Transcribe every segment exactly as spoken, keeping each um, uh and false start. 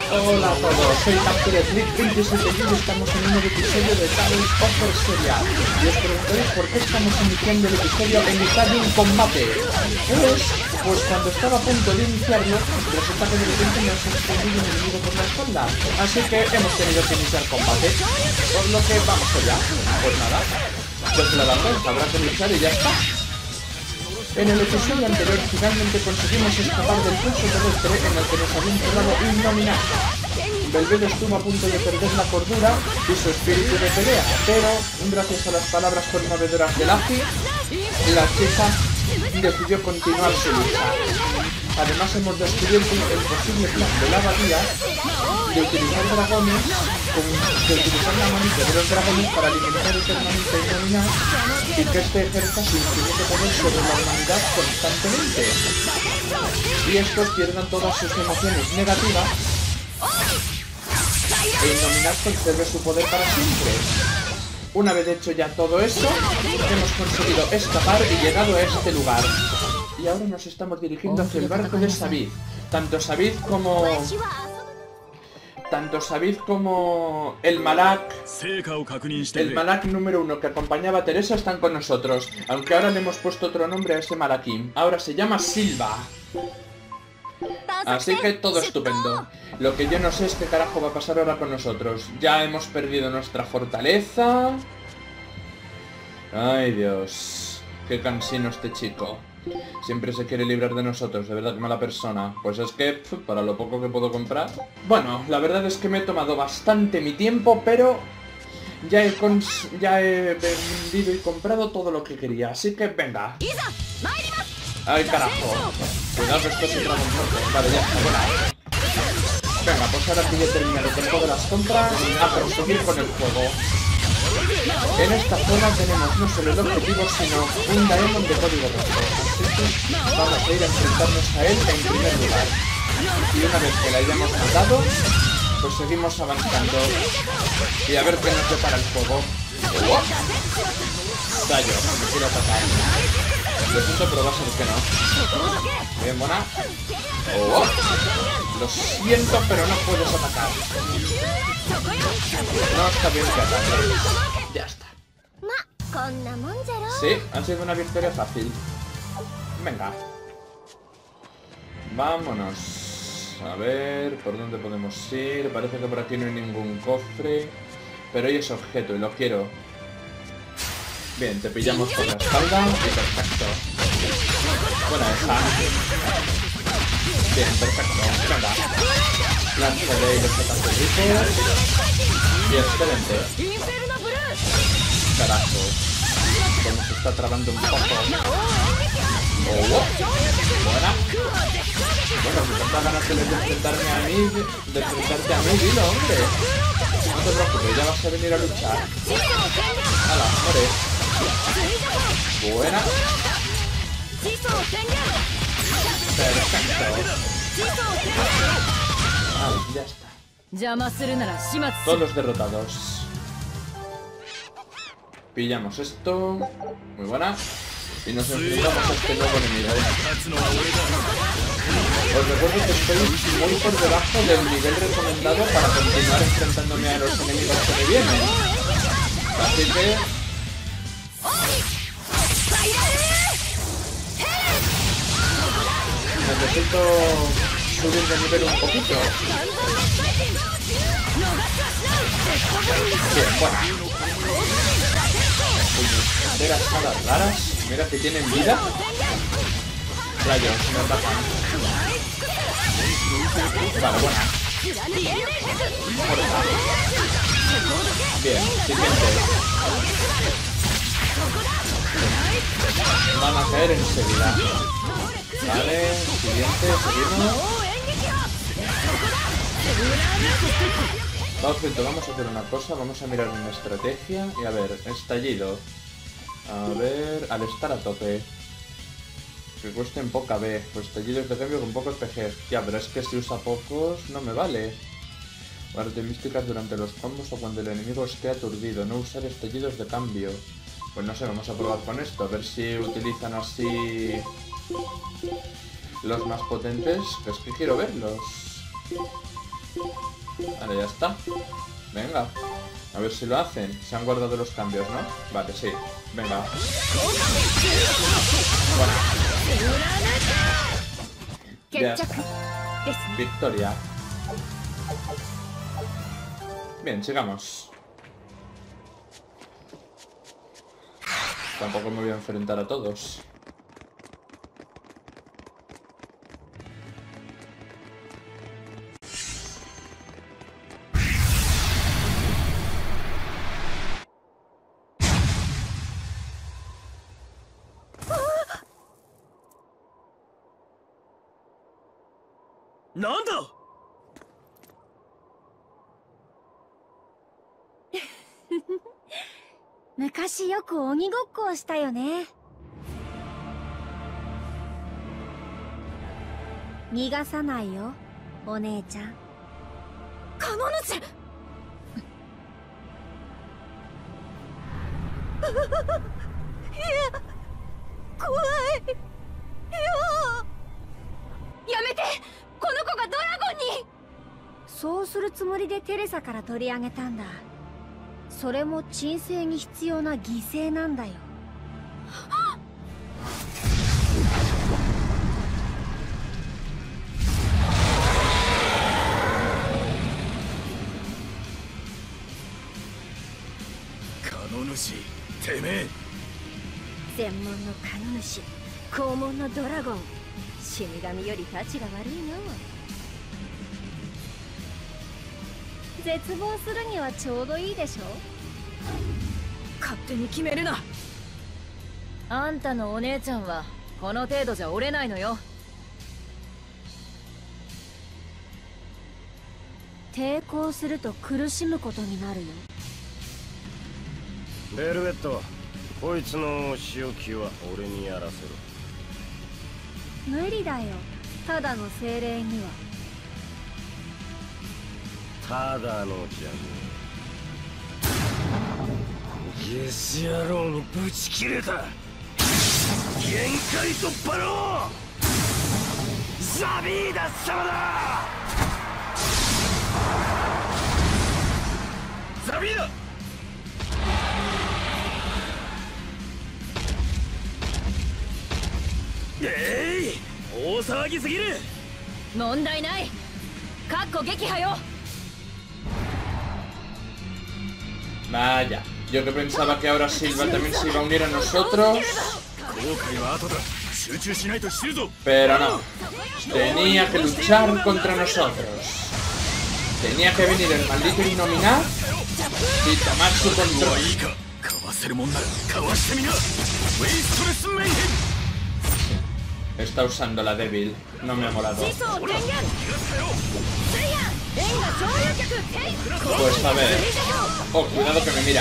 Hola a todos, soy Captain Flip veintisiete y estamos en un nuevo episodio de Tales of Berseria. Y os preguntaréis por qué estamos iniciando el episodio en mitad de un combate. Pues, pues cuando estaba a punto de iniciarlo, resulta que de repente nos ha extendido un enemigo por la espalda. Así que hemos tenido que iniciar combate. Por lo que vamos allá. Pues nada, pues la damos, habrá que luchar y ya está. En el episodio anterior finalmente conseguimos escapar del pulso terrestre en el que nos había encerrado Innominar. Belvedo estuvo a punto de perder la cordura y su espíritu de pelea, pero gracias a las palabras conmovedoras de Laffy, la chica decidió continuar su lucha. Además hemos descubierto el posible plan de la abadía de utilizar dragones, de utilizar la manita de los dragones para alimentar eternamente a Innominar y que este ejerza su infinito poder sobre la humanidad constantemente. Y estos pierdan todas sus emociones negativas e Innominar conserve su poder para siempre. Una vez hecho ya todo eso, hemos conseguido escapar y llegado a este lugar. Y ahora nos estamos dirigiendo hacia el barco de Sabith. Tanto Sabith como... Tanto Sabith como el Malak, el Malak número uno que acompañaba a Teresa están con nosotros, aunque ahora le hemos puesto otro nombre a ese Malakim. Ahora se llama Silva. Así que todo estupendo. Lo que yo no sé es qué carajo va a pasar ahora con nosotros. Ya hemos perdido nuestra fortaleza. Ay Dios, qué cansino este chico. Siempre se quiere librar de nosotros, de verdad, mala persona. Pues es que, pf, para lo poco que puedo comprar... Bueno, la verdad es que me he tomado bastante mi tiempo, pero... Ya he, cons ya he vendido y comprado todo lo que quería, así que venga. ¡Ay, carajo! Cuidado que esto se traba un poco. Vale, ya está, bueno. Venga, pues ahora que ya he terminado con todas las compras, a proseguir con el juego. En esta zona tenemos no solo el objetivo, sino un Daemon de código rojo. Así que vamos a ir a enfrentarnos a él en primer lugar. Y una vez que la hayamos matado, pues seguimos avanzando. Y a ver qué nos depara el juego. ¡Oh! Dayo, me quiere atacar. Lo siento, pero va a ser que no. Bien, buena. ¡Oh! Lo siento, pero no puedes atacar. No está bien que ataques. Ya está. Sí, ha sido una victoria fácil. Venga. Vámonos. A ver, ¿por dónde podemos ir? Parece que por aquí no hay ningún cofre. Pero hay ese objeto y lo quiero. Bien, te pillamos por la espalda y perfecto. Buena esa. Bien, perfecto. Venga. Lanzaré y los ataques ricos. Y excelente. Carajo. Como se está trabando un poco. Oh, oh. Buena. Bueno, si tanta ganas de enfrentarme a mí, de enfrentarte a mí, dilo, hombre. No te preocupes, ya vas a venir a luchar. ¡Hala, muere! Buena. Perfecto. Vale, ya está. Todos derrotados. Pillamos esto. Muy buena. Y nos enfrentamos a este nuevo enemigo. Os recuerdo que estoy muy por debajo del nivel recomendado para continuar enfrentándome a los enemigos que me vienen. Así que... necesito subir de nivel un poquito. Bien, buena. Puñeteras caras raras. Mira que tienen vida. Rayos, me atacan. Vale, buena. Muerta. Bien, siguiente. Van a caer enseguida. Vale, siguiente, seguimos. Perfecto, vamos a hacer una cosa, vamos a mirar una estrategia y a ver, estallido. A ver, al estar a tope. Que cuesten poca B, pues estallidos de cambio con pocos P G. Ya, pero es que si usa pocos no me vale. Arte místicas durante los combos o cuando el enemigo esté aturdido, no usar estallidos de cambio. Pues no sé, vamos a probar con esto, a ver si utilizan así los más potentes, que es que quiero verlos. Vale, ya está. Venga. A ver si lo hacen. Se han guardado los cambios, ¿no? Vale, sí. Venga. Bueno. Ya está. Victoria. Bien, sigamos. Tampoco me voy a enfrentar a todos. ¡Nanda! 昔よく鬼ごっこをしたよね。逃がさないよ、お姉ちゃん。カノヌチ。いや、怖い。いや、やめて。この子がドラゴンに。そうするつもりでテレサから取り上げたんだ。それも鎮静に必要な犠牲なんだよ。 カノ主、てめえ。 専門のカノ主、肛門のドラゴン。死神よりタチが悪いの。絶望するにはちょうどいいでしょ。 勝手に決めるな。あんたのお姉ちゃんはこの程度じゃ折れないのよ。 抵抗すると苦しむことになるよ。 ベルベット、こいつのお仕置きは俺にやらせろ。 無理だよ、ただの精霊には。 ただのじゃねえ。ゲス野郎にぶち切れた。限界突破のザビーダ様だ。ザビーダ。えい、大騒ぎすぎる。 問題ない。かっこ撃破よ。 Vaya, yo que pensaba que ahora Silva también se iba a unir a nosotros. Pero no, tenía que luchar contra nosotros. Tenía que venir el maldito Innominar y tomar su control. Está usando la débil, no me ha molado. Pues a ver. Oh, cuidado que me mira.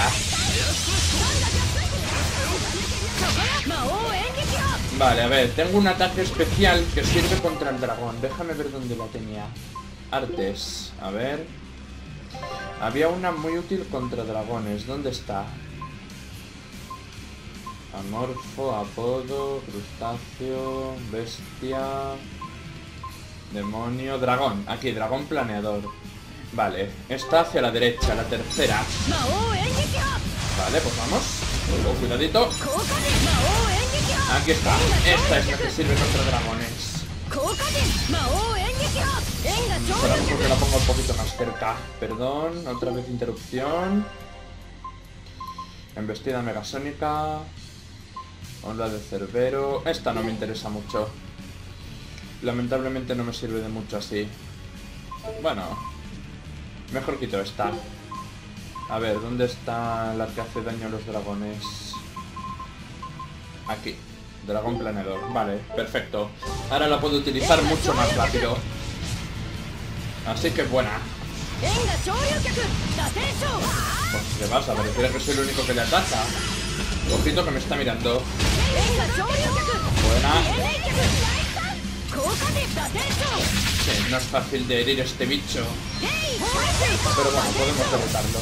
Vale, a ver, tengo un ataque especial que sirve contra el dragón. Déjame ver dónde la tenía. Artes, a ver. Había una muy útil contra dragones. ¿Dónde está? Amorfo, apodo, crustáceo, bestia, demonio, dragón. Aquí, dragón planeador. Vale, está hacia la derecha, la tercera. Vale, pues vamos. Oh, cuidadito. Aquí está. Esta es la que sirve contra dragones. Esperamos porque la pongo un poquito más cerca. Perdón, otra vez interrupción. Embestida megasónica. Onda de Cerbero. Esta no me interesa mucho. Lamentablemente no me sirve de mucho así. Bueno, mejor quito esta. A ver, ¿dónde está la que hace daño a los dragones? Aquí. Dragón planeador. Vale, perfecto. Ahora la puedo utilizar mucho más rápido. Así que buena. Pues ¿qué pasa? Pareciera que soy el único que le ataca. Ojito que me está mirando. Buena. Sí, no es fácil de herir este bicho. Pero bueno, podemos derrotarlo.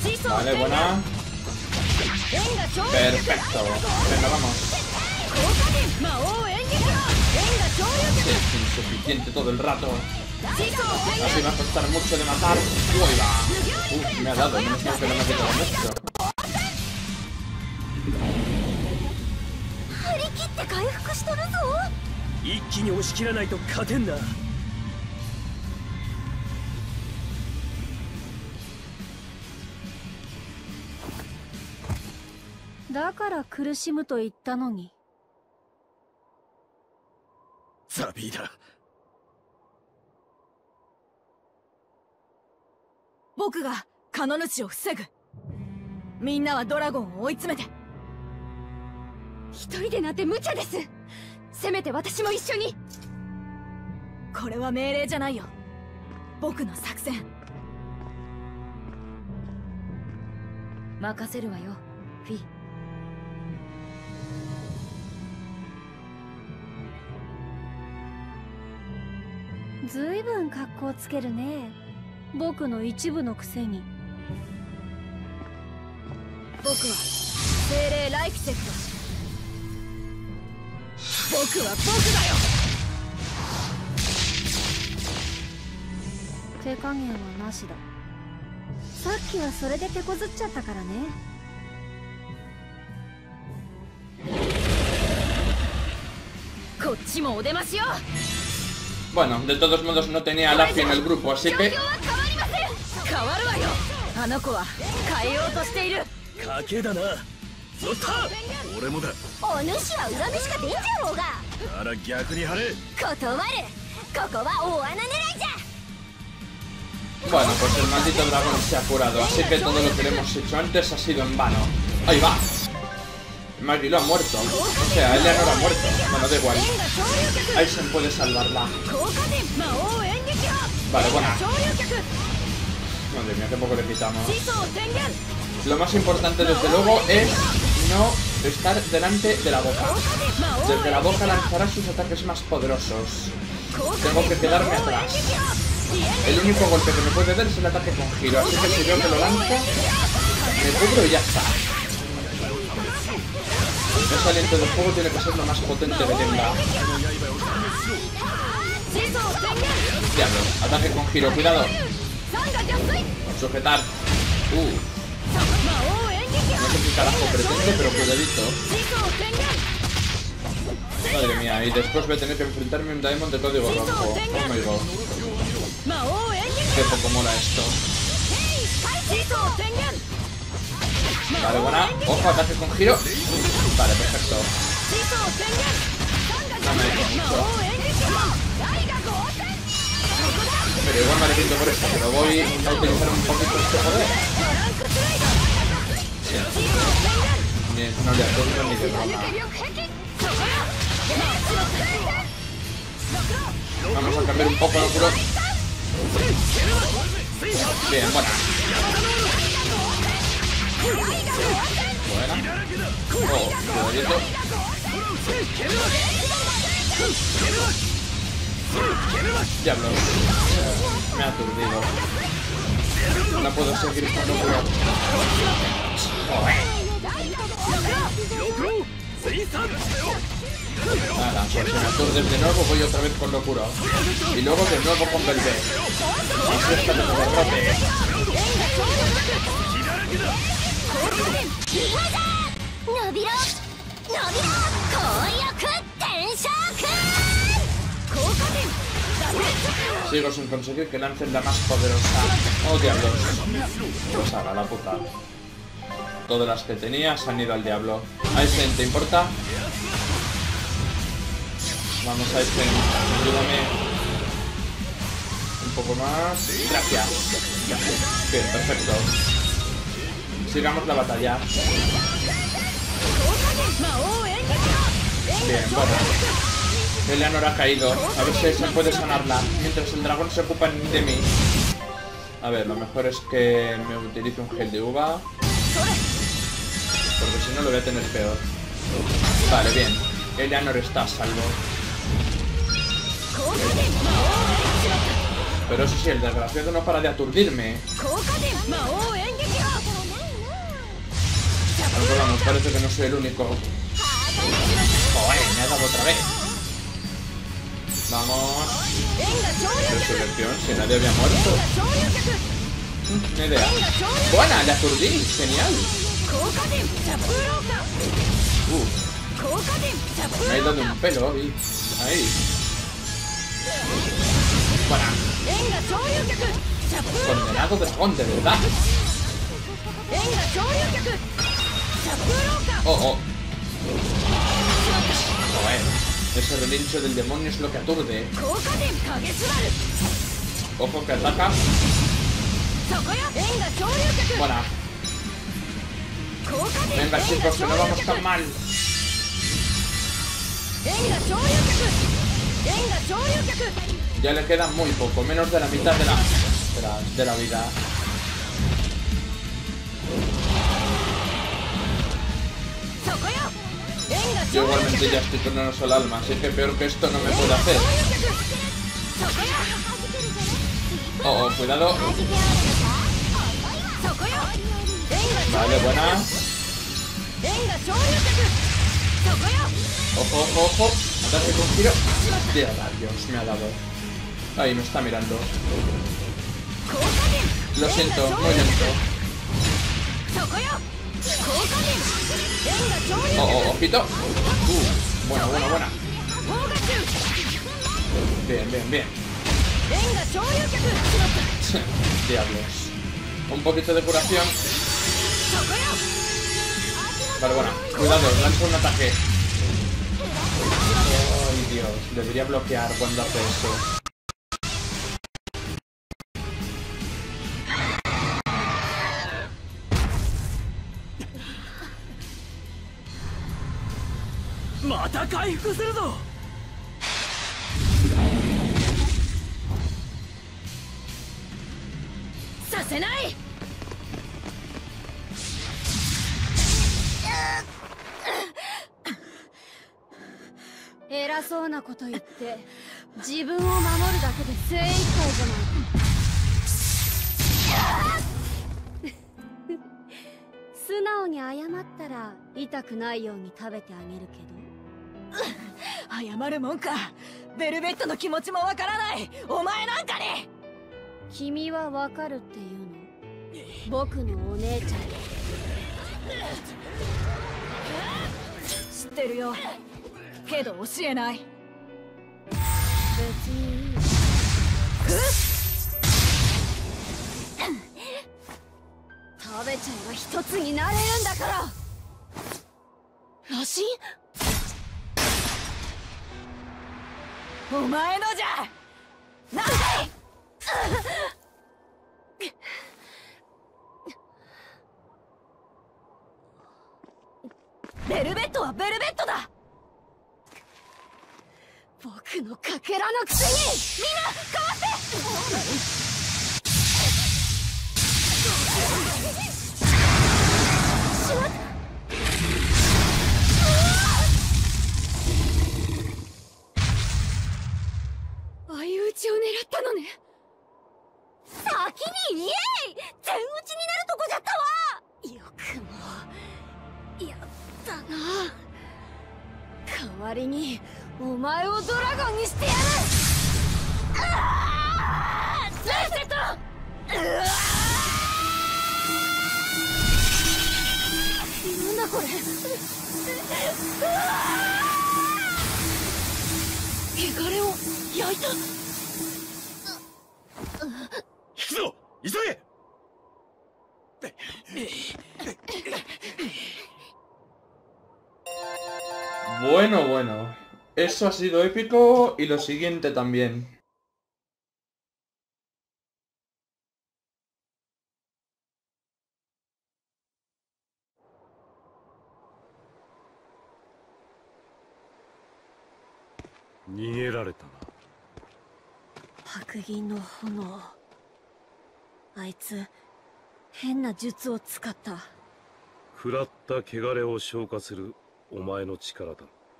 Vale, buena. Perfecto. Venga, vamos. Es insuficiente todo el rato. Así va a costar mucho de matar. ¡Uy, va! Uf, me ha dado, menos mal que no me ha quitado mucho. Daから苦しむと言ったのに。 ザビーだ。 僕がカノ主を防ぐ。みんなはドラゴンを追い詰めて。 一人でなんて無茶です。せめて私も一緒に。 これは命令じゃないよ。僕の作戦。任せるわよ、フィ。 ずいぶん格好つけるね。僕の一部のくせに。 僕は精霊ライフセクト。僕は僕だよ。 手加減はなしだ。さっきはそれで手こずっちゃったからね。 こっちもお出ましよ。 Bueno, de todos modos no tenía a Luffy en el grupo, así que... 変わるわよ。あの子は変えようとしている。 賭けだな。乗った。俺もだ。 お主は恨みしか出んじゃろうが。 なら逆に張れ。 断る。ここは大穴狙いじゃ。 Bueno, pues el maldito dragón se ha curado, así que todo lo que le hemos hecho antes ha sido en vano. ¡Ahí va! Maggie lo ha muerto. O sea, Eleanor ha muerto. Bueno, da igual. Aizen puede salvarla. Vale, buena. Madre mía, qué poco le quitamos. Lo más importante, desde luego, es no estar delante de la boca. Desde la boca lanzará sus ataques más poderosos. Tengo que quedarme atrás. El único golpe que me puede dar es el ataque con giro, así que si veo que lo lanza, me cubro y ya está. Ese aliento de fuego tiene que ser lo más potente que tenga. Diablo, ataque con giro, cuidado. Sujetar. Uh. No sé qué carajo pretende, pero cuidadito. Madre mía, y después voy a tener que enfrentarme a un Diamond de código rojo. Oh my god. Qué poco mola esto. Vale, buena. Ojo, ataque con giro. Vale, perfecto. No me dejo mucho. Pero igual me arrepiento por esto, pero voy a utilizar un poquito este poder. Bien, no le aturdo ni de broma. Vamos a cambiar un poco el oscuro. Bien, buena. Buena. Oh, cuidadito. Diablos. Me ha aturdido. No puedo seguir con locura. Nada, pues si me aturdes de nuevo voy otra vez con locura. Y luego de nuevo con Belvé. Así es que me derrote. Sigo sin conseguir que lancen la más poderosa. Oh, diablos. Pues haga la puta. Todas las que tenía se han ido al diablo. Aizen, ¿te importa? Vamos, Aizen, ayúdame. Un poco más. Gracias. Bien, perfecto. Sigamos la batalla. Bien, bueno. Eleanor ha caído. A ver si Aizen puede sanarla. Mientras el dragón se ocupa de mí. A ver, lo mejor es que me utilice un gel de uva. Porque si no lo voy a tener peor. Vale, bien. Eleanor está a salvo. Pero eso sí, el desgraciado no para de aturdirme. Aunque vamos, parece que no soy el único. Joder, me ha dado otra vez. Vamos. Resurrección, si nadie había muerto. Mm, Ni idea. Buena, la aturdí. Genial. Uh, me ha ido de un pelo y... Ahí. Buena. Condenado dragón, de verdad. Oh, oh. Joder, ese relincho del demonio es lo que aturde. Ojo que ataca. Buena. Venga chicos, que no vamos tan mal. Ya le queda muy poco, menos de la mitad de la, de la, de la vida. Yo igualmente ya estoy con una sola alma, así que peor que esto no me puede hacer. Oh, oh, cuidado. Vale, buena. Ojo, ojo, ojo. Ataque con giro. Dios, me ha dado. Ahí me está mirando. Lo siento, muy lento. Oh, oh, ojito. Uh, buena, buena, buena. Bien, bien, bien. Diablos. Un poquito de curación. Vale, bueno, cuidado, lanzo un ataque. Ay, Dios, debería bloquear cuando hace eso. ¡Mata回復するぞ! させない。 偉そうなこと言って自分を守るだけで精一杯じゃないか。素直に謝ったら痛くないように食べてあげるけど。 謝るもんか。ベルベットの気持ちもわからないお前なんかに。 君はわかるっていうの？僕のお姉ちゃん。 知ってるよ。けど教えない。 別にいい。食べちゃえば一つになれるんだから。 羅針？お前のじゃ。なんだい。ベルベットはベルベットだ。 僕のかけらのくせに。みんなかわって。しまった。相打ちを狙ったのね。先に言えい。全打ちになるとこじゃったわ。よくもやったな。代わりにお前をドラゴンにしてやる。ああレセット。うわなんだこれ。うわ汚れを焼いた。 引くぞ急げ。 Bueno, bueno. Eso ha sido épico y lo siguiente también. Nigerareta na. 白銀の炎。あいつ変な術を使った。 食らった汚れを消化するお前の力だ。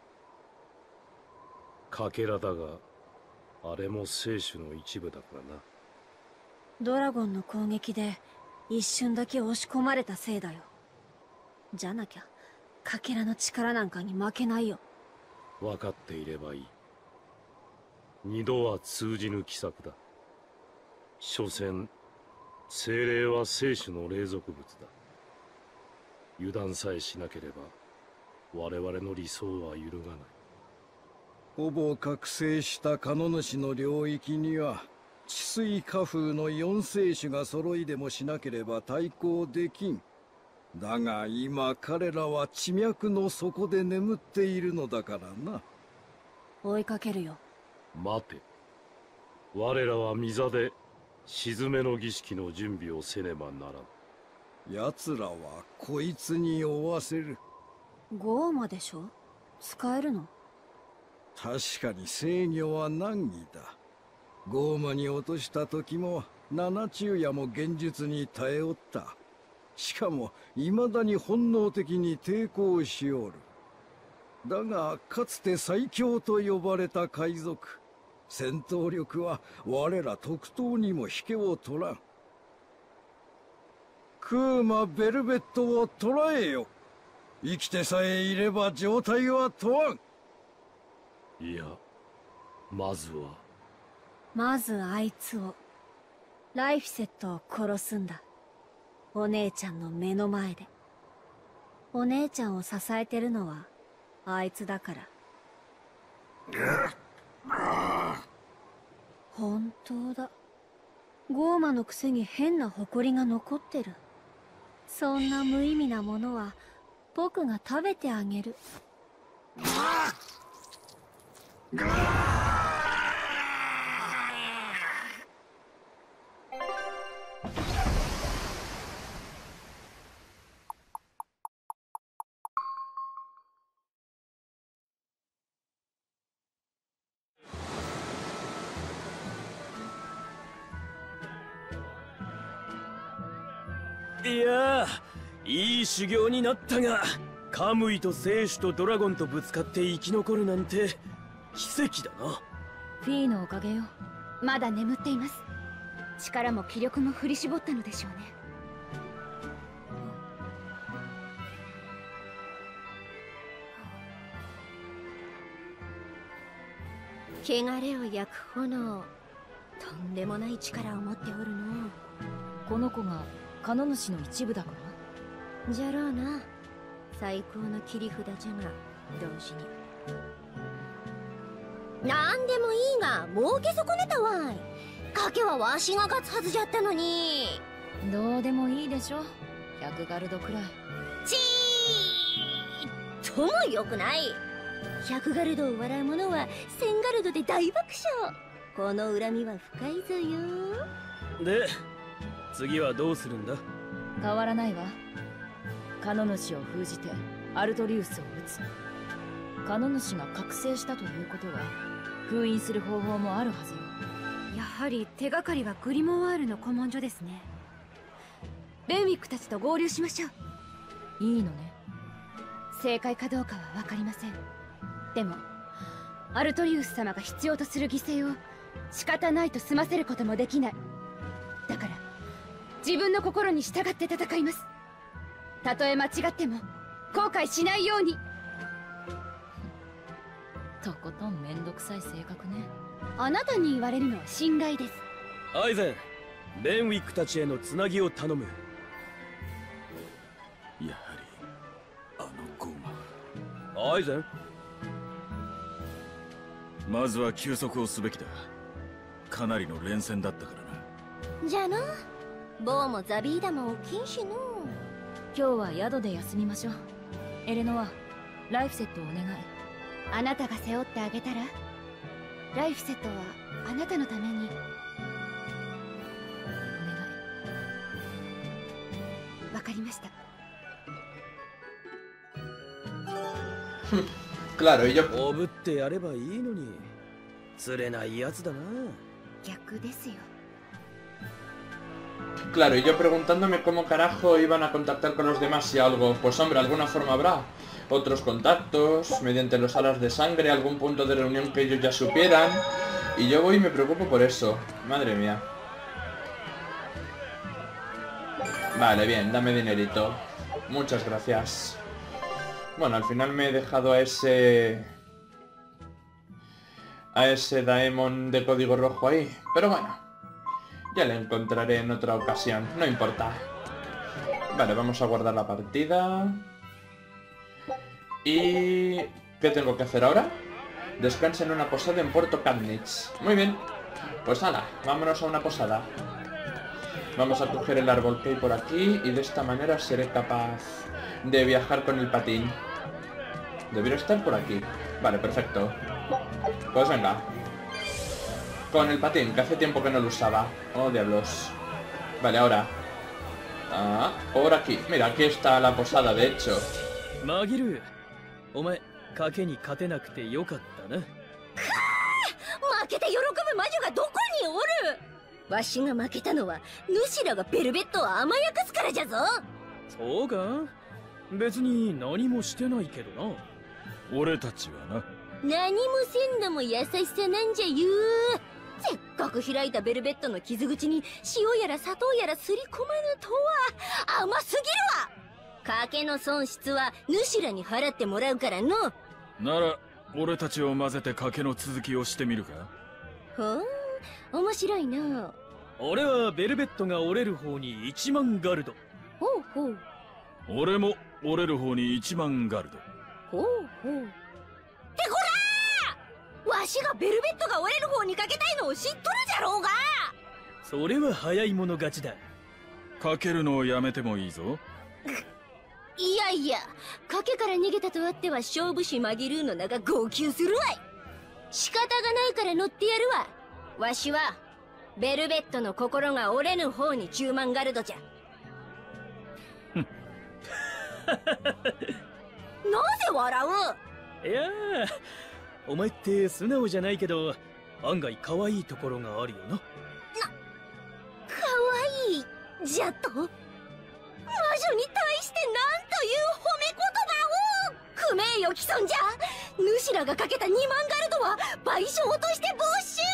かけらだが、あれも聖種の一部だからな。 ドラゴンの攻撃で一瞬だけ押し込まれたせいだよ。じゃなきゃかけらの力なんかに負けないよ。 分かっていればいい。二度は通じぬ奇策だ。所詮精霊は生死の霊属物だ。油断さえしなければ我々の理想は揺るがない。 ほぼ覚醒したカノ主の領域には治水火風の四聖種が揃いでもしなければ対抗できん。だが今彼らは地脈の底で眠っているのだからな。 追いかけるよ。 待て。我らは御座で鎮めの儀式の準備をせねばならん。 奴らはこいつに追わせる。 ゴーマでしょ？使えるの？ 確かに制御は難儀だ。ゴーマに落とした時も七昼夜も現実に耐えおった。しかも未だに本能的に抵抗しおる。だがかつて最強と呼ばれた海賊、戦闘力は我ら特等にも引けを取らん。クーマ・ベルベットを捕らえよ。生きてさえいれば状態は問わん。 いや、まずはまずあいつを、ライフセットを殺すんだ。お姉ちゃんの目の前で。お姉ちゃんを支えてるのはあいつだから。本当だ。ゴーマのくせに変な埃が残ってる。そんな無意味なものは僕が食べてあげる。 いやー、いい修行になったが、カムイと聖種とドラゴンとぶつかって生き残るなんて奇跡だな。 フィーのおかげよ。 まだ眠っています。力も気力も振り絞ったのでしょうね。汚れを焼く炎、とんでもない力を持っておるの。 この子がカノ主の一部だから？ じゃろうな。最高の切り札じゃが同時に。なんでもいいが儲け損ねたわい。賭けはわしが勝つはずじゃったのに。 どうでもいいでしょ。ひゃくガルドくらい。 ちーっともよくない。ひゃくガルドを笑う者はせんガルドで大爆笑。この恨みは深いぞよ。 で、次はどうするんだ？ 変わらないわ。カノ主を封じてアルトリウスを撃つ。カノ主が覚醒したということは封印する方法もあるはずよ。 やはり手がかりはグリモワールの古文書ですね。ベンウィックたちと合流しましょう。 いいのね。 正解かどうかは分かりません。でもアルトリウス様が必要とする犠牲を仕方ないと済ませることもできない。だから自分の心に従って戦います。たとえ間違っても後悔しないように。 とことんめんどくさい性格ね。 あなたに言われるのは信頼です。 アイゼン、ベンウィックたちへのつなぎを頼む。 やはりあのゴーマ。 アイゼン、 まずは休息をすべきだ。かなりの連戦だったからな。 じゃあな、ボーもザビーダも起きんしの。 今日は宿で休みましょう。エレノア、ライフセットをお願い。 あなたが背負ってあげたら。ライフセットはあなたのために。 お願い。 わかりました。 Claro, y yo... おぶってやればいいのに。釣れないやつだな。 逆ですよ。 Claro, y yo preguntándome cómo carajo iban a contactar con los demás si algo... Pues hombre, alguna forma habrá. Otros contactos, mediante los alas de sangre, algún punto de reunión que ellos ya supieran. Y yo voy y me preocupo por eso. Madre mía. Vale, bien, dame dinerito. Muchas gracias. Bueno, al final me he dejado a ese... a ese Daemon de código rojo ahí. Pero bueno, ya le encontraré en otra ocasión, no importa. Vale, vamos a guardar la partida. Y... ¿qué tengo que hacer ahora? Descansa en una posada en Puerto Katniss. Muy bien. Pues nada, vámonos a una posada. Vamos a coger el árbol que hay por aquí y de esta manera seré capaz de viajar con el patín. Debería estar por aquí. Vale, perfecto. Pues venga. Con el patín, que hace tiempo que no lo usaba. Oh, diablos. Vale, ahora. Ah, por aquí. Mira, aquí está la posada, de hecho. Magiru, omae, kake ni kate nakute yokatta na. 負けて喜ぶ魔女がどこにおる。わしが負けたのは主らがベルベットを甘やかすからじゃぞ。 そうか、別に何もしてないけどな。 俺たちはな。 何もせんのも優しさなんじゃよ。せっかく開いたベルベットの傷口に塩やら砂糖やらすり込まぬとは甘すぎるわ。賭けの損失は主らに払ってもらうからの。 なら俺たちを混ぜて賭けの続きをしてみるか。 ほう、面白いな。 俺はベルベットが折れる方にいちまんガルド。 ほうほう。 俺も折れる方にいちまんガルド。 ほうほう。ってこらー！わしがベルベットが折れる方にかけたいのを知っとるじゃろうが。 それは早い者勝ちだ。 かけるのをやめてもいいぞ。 いやいや、賭けから逃げたとあっては勝負師マギルーの名が号泣するわい。仕方がないから乗ってやるわ。わしはベルベットの心が折れぬ方にじゅうまんガルドじゃ。なぜ笑う？ いやー、お前って素直じゃないけど案外可愛いところがあるよな。な、 かわいいじゃと？魔女に対してなんという褒め言葉を！不名誉毀損じゃ。主らがかけたにまんガルドは賠償として没収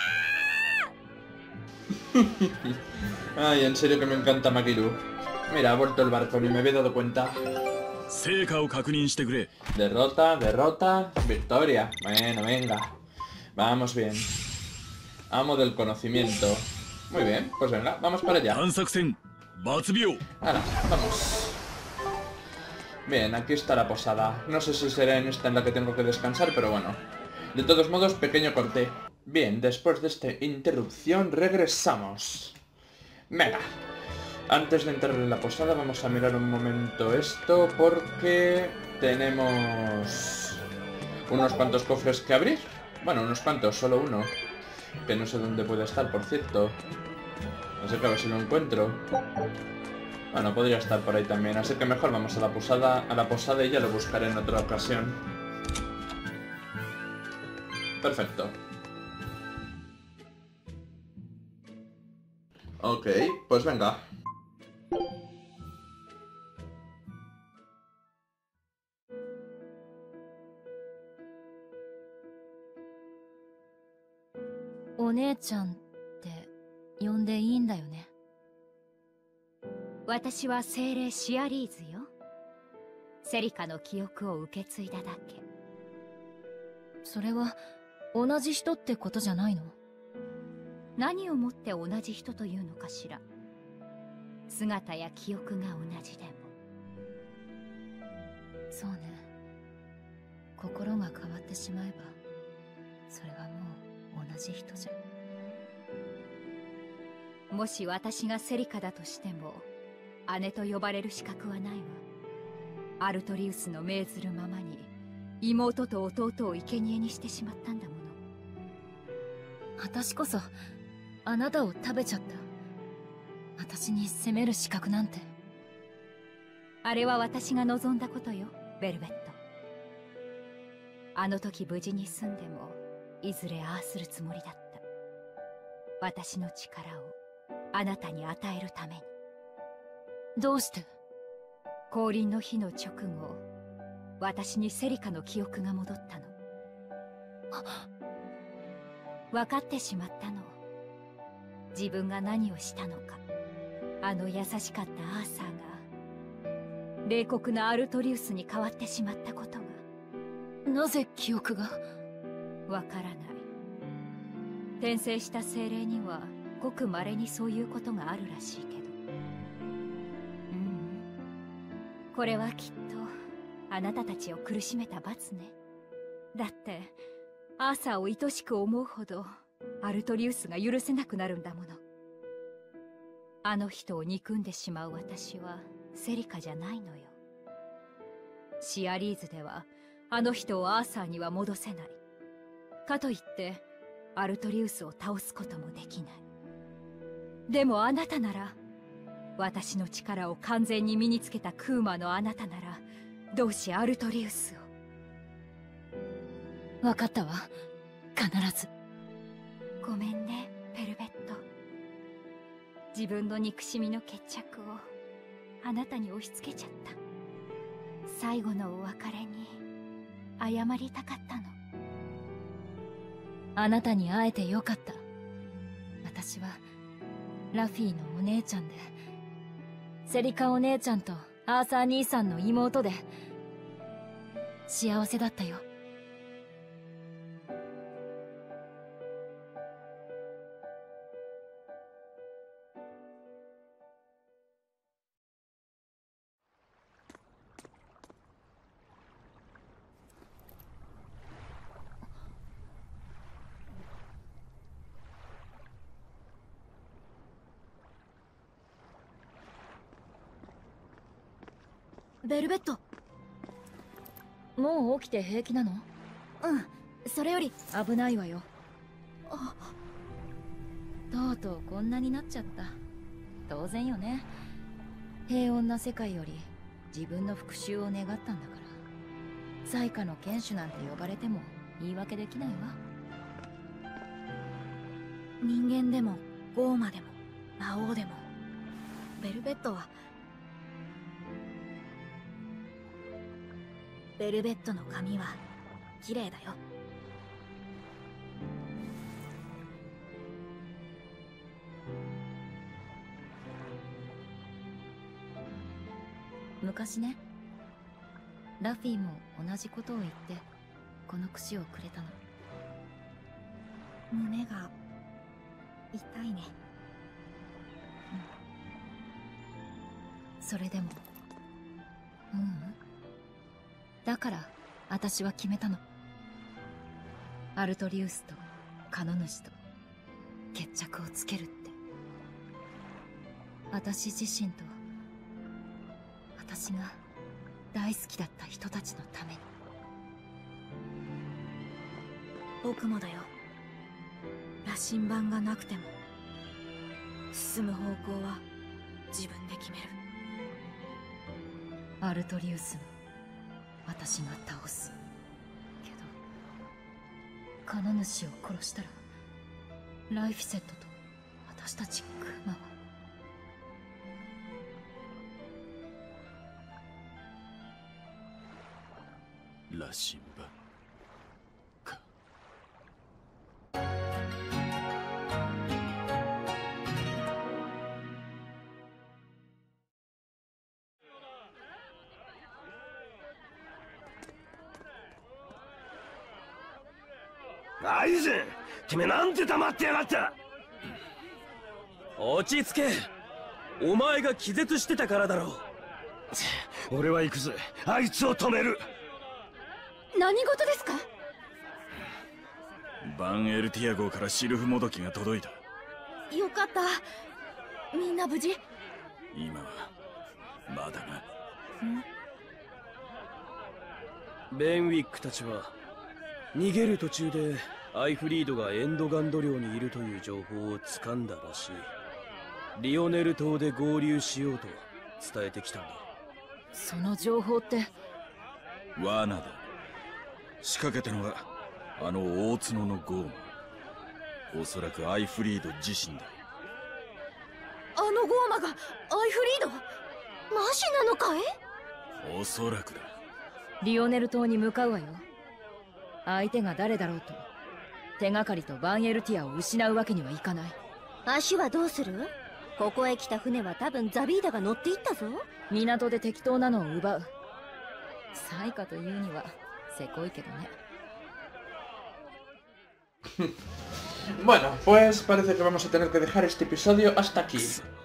じゃ。 Ay, en serio que me encanta Magiru. Mira, ha vuelto el barco, ni me había dado cuenta. 成果を確認してくれ。 Derrota, derrota, victoria. Bueno, venga. Vamos bien. Amo del conocimiento. Muy bien, pues venga, vamos para allá. 探索戦抜病。 Ahora, vamos. Bien, aquí está la posada. No sé si será en esta en la que tengo que descansar, pero bueno. De todos modos, pequeño corte. Bien, después de esta interrupción, regresamos. Venga. Antes de entrar en la posada, vamos a mirar un momento esto, porque tenemos unos cuantos cofres que abrir. Bueno, unos cuantos, solo uno. Que no sé dónde puede estar, por cierto. No sé, que a ver si lo encuentro. Bueno, podría estar por ahí también, así que mejor vamos a la posada, a la posada y ya lo buscaré en otra ocasión. Perfecto. Ok, pues venga. One-chan って呼んでいいんだよね。 私は精霊シアリーズよ。セリカの記憶を受け継いだだけ。 それは同じ人ってことじゃないの？ 何をもって同じ人というのかしら。姿や記憶が同じでも。 そうね。心が変わってしまえばそれはもう同じ人じゃ。 もし私がセリカだとしても姉と呼ばれる資格はないわ。アルトリウスの命ずるままに妹と弟を生贄にしてしまったんだもの。 私こそあなたを食べちゃった。私に責める資格なんて。 あれは私が望んだことよ、ベルベット。あの時無事に済んでもいずれああするつもりだった。私の力をあなたに与えるために。 どうして？ 降臨の日の直後、私にセリカの記憶が戻ったの。分かってしまったの。自分が何をしたのか。あの優しかったアーサーが冷酷なアルトリウスに変わってしまったことが。 なぜ記憶が？ わからない。 転生した精霊にはごく稀にそういうことがあるらしいけど。うん、これはきっとあなたたちを苦しめた罰ね。だってアーサーを愛しく思うほどアルトリウスが許せなくなるんだもの。あの人を憎んでしまう私はセリカじゃないのよ。シアリーズではあの人をアーサーには戻せない。かといってアルトリウスを倒すこともできない。でもあなたなら、私の力を完全に身につけたクーマのあなたならどうしアルトリウスを。分かったわ、必ず。ごめんねベルベット。自分の憎しみの決着をあなたに押し付けちゃった。最後のお別れに謝りたかったの。あなたに会えてよかった。私はラフィーのお姉ちゃんで、セリカお姉ちゃんとアーサー兄さんの妹で幸せだったよ。ベルベット、もう起きて平気なの？うん、それより危ないわよ。あ、とうとうこんなになっちゃった。当然よね。平穏な世界より自分の復讐を願ったんだから。最下の剣士なんて呼ばれても言い訳できないわ。 人間でもゴーマでも魔王でもベルベットはベルベットの髪は綺麗だよ。 昔ね、ラフィーも同じことを言ってこの櫛をくれたの。 胸が痛いね。 うん、それでもううんだから私は決めたの。アルトリウスとカノ主と決着をつけるって。私自身と私が大好きだった人たちのために。 僕もだよ。羅針盤がなくても進む方向は自分で決める。 アルトリウスも私が倒すけど、カノ主を殺したらライフセットと私たちクマは。 羅針盤か。 アイゼン、てめえなんて黙ってやがった。 落ち着け。お前が気絶してたからだろう。 俺は行くぜ。あいつを止める。 何事ですか？ バンエルティア号からシルフもどきが届いた。 よかった。みんな無事？ 今はまだな。 ベンウィックたちは逃げる途中でアイフリードがエンドガンド領にいるという情報を掴んだらしい。リオネル島で合流しようと伝えてきたんだ。 その情報って罠だ。仕掛けたのはあの大角のゴーマ。おそらくアイフリード自身だ。 あのゴーマがアイフリード？マジなのかい？ おそらくだ。 リオネル島に向かうわよ。相手が誰だろうと手がかりとバンエルティアを失うわけにはいかない。 足はどうする？ここへ来た船は多分ザビーダが乗っていったぞ。 港で適当なのを奪う。サイカというにはせこいけどね。 Bueno, pues parece que vamos a tener que dejar este episodio hasta aquí.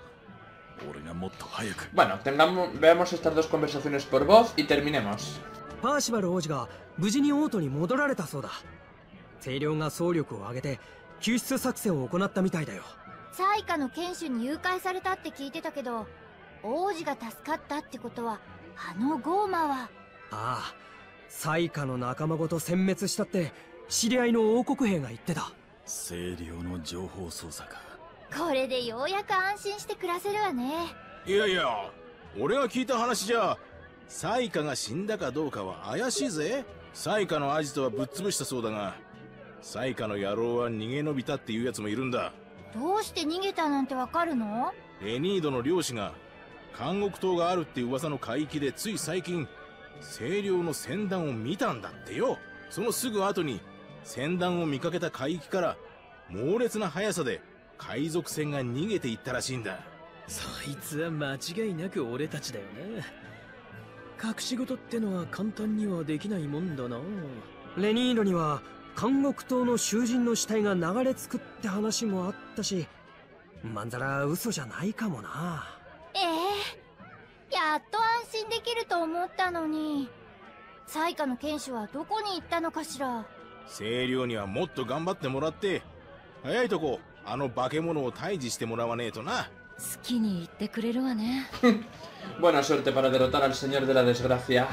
Bueno, tengamos, veamos estas dos conversaciones por voz y terminemos. パーシバル王子が無事に王都に戻られたそうだ。清涼が総力を挙げて救出作戦を行ったみたいだよ。 サイカの剣士に誘拐されたって聞いてたけど、王子が助かったってことはあのゴーマは。 ああ、サイカの仲間ごと殲滅したって知り合いの王国兵が言ってた。 清涼の情報操作か。 これでようやく安心して暮らせるわね。 いやいや、俺が聞いた話じゃサイカが死んだかどうかは怪しいぜ。サイカのアジトはぶっ潰したそうだが、サイカの野郎は逃げ延びたっていうやつもいるんだ。 どうして逃げたなんてわかるの？ レニードの漁師が監獄島があるって噂の海域でつい最近清涼の船団を見たんだってよ。そのすぐ後に船団を見かけた海域から猛烈な速さで海賊船が逃げていったらしいんだ。 そいつは間違いなく俺たちだよな。隠し事ってのは簡単にはできないもんだな。 レニードには監獄島の囚人の死体が流れ着くって話もあったし、まんざら嘘じゃないかもな。 ええ、やっと安心できると思ったのに。サイカの剣士はどこに行ったのかしら。 清涼にはもっと頑張ってもらって、早いとこあの化け物を退治してもらわねえとな。 好きに言ってくれるわね。 Buena suerte para derrotar al señor de la desgracia.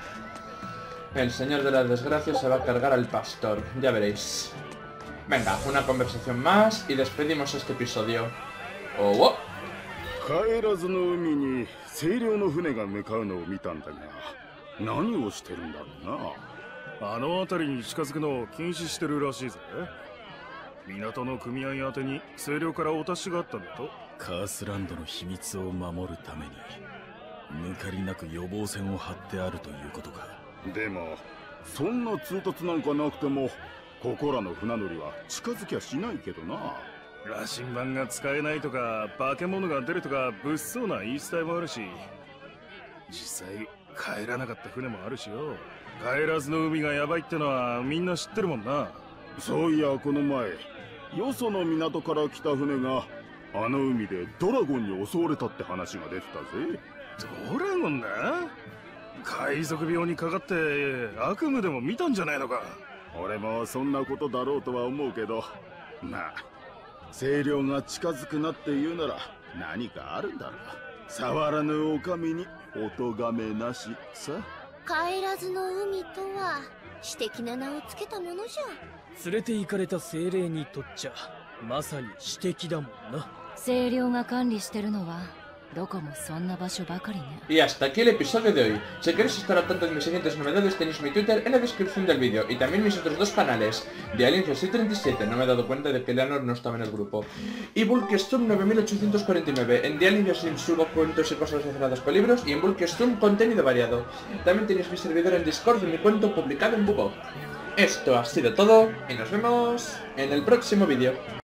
El señor de la desgracia se va a cargar al pastor, ya veréis. Venga, una conversación más y despedimos este episodio. Oh, oh. 帰らずの海に清涼の船が向かうのを見たんだが、何をしてるんだろうな。 あの辺りに近づくのを禁止してるらしいぜ。港の組合宛てに清涼からお達しがあったんだと。 カースランドの秘密を守るために抜かりなく予防線を張ってあるということか。 でもそんな通達なんかなくてもここらの船乗りは近づきゃしないけどな。 羅針盤が使えないとか化け物が出るとか物騒な言い伝えもあるし、実際帰らなかった船もあるしよ。帰らずの海がヤバいってのはみんな知ってるもんな。 そういやこの前よその港から来た船があの海でドラゴンに襲われたって話が出てたぜ。 ドラゴンだ？海賊病にかかって悪夢でも見たんじゃないのか。 俺もそんなことだろうとは思うけど、まあ清涼が近づくなって言うなら何かあるんだろう。触らぬ狼にお咎めなしさ。 帰らずの海とは詩的な名をつけたものじゃ。 連れて行かれた精霊にとっちゃまさに詩的だもんな。 清涼が管理してるのはどこもそんな場所ばかりね。 Y hasta aquí el episodio de hoy. Si queréis estar al tanto de mis siguientes novedades tenéis mi Twitter en la descripción del vídeo y también mis otros dos canales de Alien treinta y siete, no me he dado cuenta de que Leonor no estaba en el grupo, y Bulkestum nueve mil ochocientos cuarenta y nueve. En The Alien Sim subo cuentos y cosas relacionadas con libros y en Bulkestum contenido variado. También tenéis mi servidor en Discord de mi cuento publicado en Bubok. Esto ha sido todo y nos vemos en el próximo vídeo.